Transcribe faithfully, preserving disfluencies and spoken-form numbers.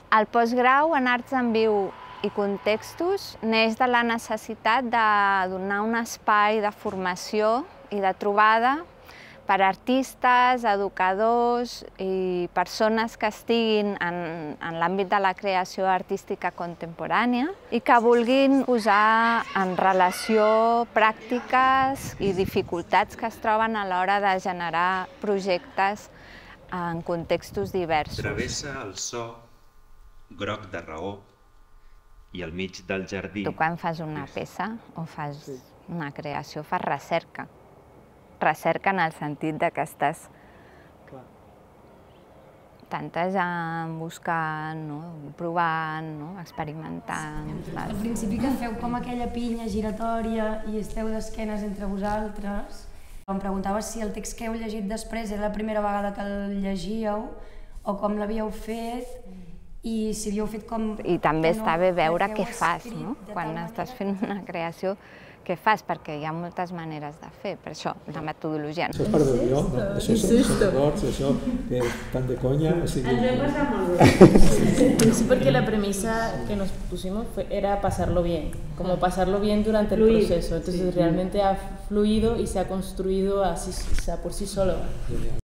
El postgrau en Arts en Viu i Contextos neix de la necessitat de donar un espai de formació i de trobada per a artistes, educadors i persones que estiguin en, en l'àmbit de la creació artística contemporània i que vulguin posar en relació pràctiques i dificultats que es troben a l'hora de generar projectes en contextos diversos. Travessa el so groc de raó i al mig del jardí... Tu quan fas una peça o fas una creació fas recerca. Recerca en el sentit que estàs tantejant, buscant, no? Provant, no? Experimentant. Al principi que feu com aquella pinya giratòria i esteu d'esquenes entre vosaltres, em preguntava si el text que heu llegit després era la primera vegada que el llegíeu o com l'havíeu fet i si havíeu fet com... I també està bé veure què fas, no? Quan estàs fent una creació, què fas, perquè hi ha moltes maneres de fer, per això, la metodologia. Això és part del guió, no? Això són errors, això, que tan de conya... Ens hem pasado muy bien. Sí, porque la premisa que nos pusimos fue, era pasarlo bien, como pasarlo bien durante el proceso. Entonces realmente ha fluido y se ha construido así, o sea, por sí solo.